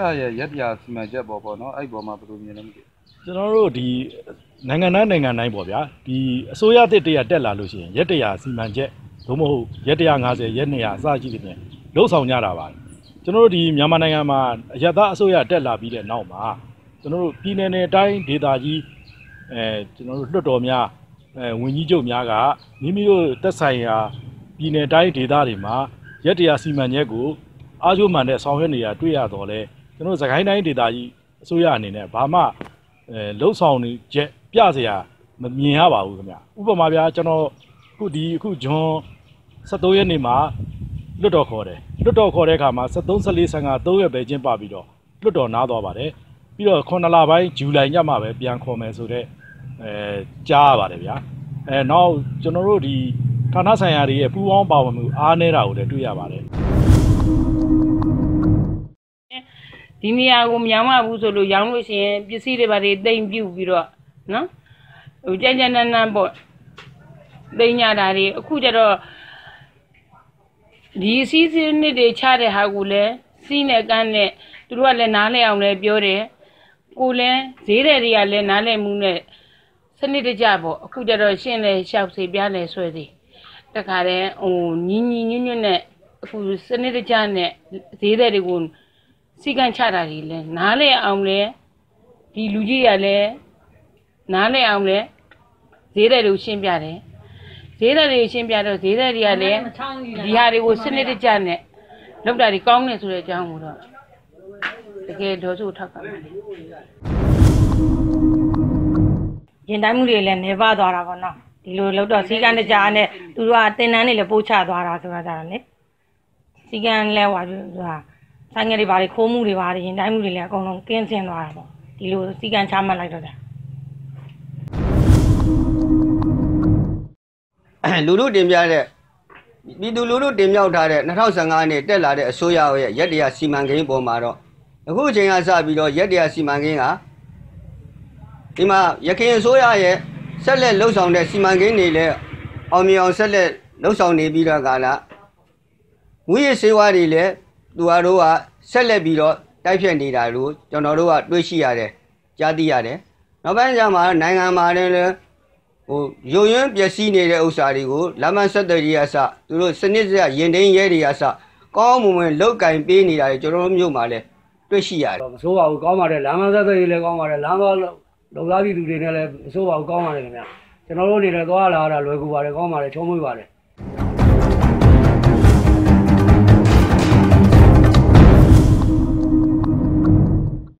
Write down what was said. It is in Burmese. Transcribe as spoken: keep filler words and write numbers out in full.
ရဲ့ရက်တရားစီမံချက်ပေါ်ပေါ့နော်အဲ့ပေါ်မှာဘယ်လိုမြင်လဲမသိကျွန်တော်တို့ဒီနိုင်ငံတိုင်းနိုင်ငံတိုင်းပေါ့ဗျာဒီအစိုးရတစ်တရတက်လာလို့ရှိရင်ရက်တရားစီမံချက်သို့မဟုတ်ရက်တရား၅၀ရက်နေရအစရှိတဲ့ပြင်လှုပ်ဆောင်ကြတာပါကျွန်တော်တို့ဒီမြန်မာနိုင်ငံမှာအရသာအစိုးရတက်လာပြီးတဲ့နောက်မှာကျွန်တော်တို့ပြည်နယ်နယ်တိုင်းဒေသကြီးအဲကျွန်တော်တို့လွှတ်တော်များအဲဝန်ကြီးချုပ်များကမိမိတို့သက်ဆိုင်ရာပြည်နယ်တိုင်းဒေသတွေမှာရက်တရားစီမံချက်ကိုအားကျိုးမှန်တဲ့ဆောင်ရွက်နေတာတွေ့ရတော့လေကျွန်တော်စကိုင်းတိုင်းဒေသကြီးအစိုးရအနေနဲ့ဘာမှအဲလှုပ်ဆောင်နေချက်ပြစရာမမြင်ရပါဘူးခင်ဗျဥပမာဗျာကျွန်တော်ခုဒီအခုဂျွန်၁၃ရက်နေ့မှာလွတ်တော်ခေါ်တယ်လွတ်တော်ခေါ်တဲ့အခါမှာ၁၃ ၁၄ ၁၅ ၃ရက်ပဲကျင်းပပြီးတော့လွတ်တော်နားသွားပါတယ်ပြီးတော့ခုနှစ်လပိုင်းဇူလိုင်ညမှာပဲပြန်ခေါ်မယ်ဆိုတော့အဲကြားရပါတယ်ဗျာအဲနောက်ကျွန်တော်တို့ဒီဌာနဆိုင်ရာတွေရဲ့ပူးပေါင်းပါဝင်မှုအားနည်းတာကိုလည်းတွေ့ရပါတယ်ဒီနေရာကိုမရောင်းရဘူးဆိုလို့ရောင်းလို့ရှိရင်ပစ္စည်းတွေဘာတွေတိမ်ပြုတ်ပြီးတော့နော်ဟိုကြမ်းကြမ်းနန်းနန်းပေါ့တိမ်ညတာတွေအခုကျတော့ဒီစီးစင်းနစ်တွေချတဲ့ဟာကိုလည်းစီးနဲ့ကန်းနဲ့သူတို့ကလည်းနားလဲအောင်လည်းပြောတယ်ကိုလည်းဈေးတဲ့တွေကလည်းနားလဲမှုနဲ့စနစ်တကျပေါ့အခုကျတော့ရှင်းလဲရှောက်စီပြားလဲဆွဲစီတခါတည်းဟိုညီညီညွတ်ညွတ်နဲ့အခုစနစ်တကျနဲ့ဈေးတဲ့တွေကိုစီကံချတာတွေလဲနားလဲအောင်လဲဒီလူကြီးကလည်းနားလဲအောင်လဲဈေးတဲ့တွေကိုရှင်းပြတယ်ဈေးတဲ့တွေရှင်းပြတော့ဈေးတဲ့တွေကလည်းဒီဟာတွေကိုစနစ်တကျနဲ့လောက်တာတွေကောင်းနေဆိုတဲ့အကြောင်းကိုတော့တကယ်ဒေါ်စုထောက်ပါမယ်ရင်တိုင်းမှုတွေလည်းနေပါသွားတာပေါ့နော်ဒီလိုလောက်တော့စီကံတကြားနဲ့သူတို့ကတင်တန်းတွေလည်းပို့ချသွားတာဆိုတာကြတာလေစီကံလဲဟွာဆိုတာဆိုင်ငယ်တွေဘာတွေခိုးမှုတွေဘာတွေရင်တိုင်းမှုတွေလည်းအကုန်လုံးကင်းစင်သွားတာပေါ့ဒီလိုစီကံချမှတ်လိုက်တော့တာလူလူတင်ပြတဲ့ပြည်သူလူလူတင်မြောက်ထားတဲ့၂၀၁၅နှစ်တက်လာတဲ့အစိုးရရဲ့ရက်တရားစီမံကိန်းပေါ်မှာတော့အခုအချိန်ကစပြီးတော့ရက်တရားစီမံကိန်းကဒီမှာရခိုင်အစိုးရရဲ့ဆက်လက်လှုပ်ဆောင်တဲ့စီမံကိန်းတွေလည်းအောင်မြင်အောင်ဆက်လက်လှုပ်ဆောင်နေပြီးတော့ကလာငွေရစေဝါတွေလည်းသူတို့ကဆက်လက်ပြီးတော့တိုက်ဖြတ်နေတာလို့ကျွန်တော်တို့ကတွေးရှိရတယ်ကြားသိရတယ်နောက်ပိုင်းကျမှနိုင်ငံမှာလည်းဟိုရုံရင်းပျက်စီးနေတဲ့ဥစ္စာတွေကိုလမ်းမဆက်တဲ့ကြီးအစသူတို့စနစ်စရရင်သိမ်းရဲတွေအစကောင်းမွန်မွန်လောက်ကင်ပေးနေတာတွေကျွန်တော်တို့မြို့မှာလည်းတွေ့ရှိရတယ်မဆိုးပါဘူးကောင်းပါတယ်လမ်းမဆက်တဲ့ကြီးလည်းကောင်းပါတယ်လမ်းသွားလုံသားပြည်သူတွေနဲ့လည်းမဆိုးပါဘူးကောင်းပါတယ်ခင်ဗျာကျွန်တော်တို့နေလည်းသွားလာတာလွယ်ကူပါတယ်ကောင်းပါတယ်ချုံးမွေးပါတယ်